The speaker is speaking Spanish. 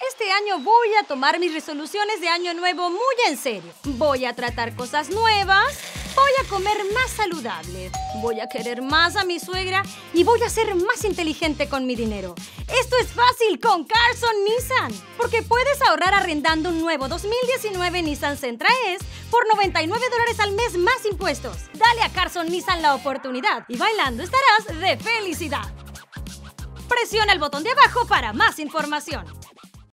Este año voy a tomar mis resoluciones de año nuevo muy en serio. Voy a tratar cosas nuevas, voy a comer más saludable, voy a querer más a mi suegra y voy a ser más inteligente con mi dinero. Esto es fácil con Carson Nissan, porque puedes ahorrar arrendando un nuevo 2019 Nissan Sentra S por $99 al mes más impuestos. Dale a Carson Nissan la oportunidad y bailando estarás de felicidad. Presiona el botón de abajo para más información.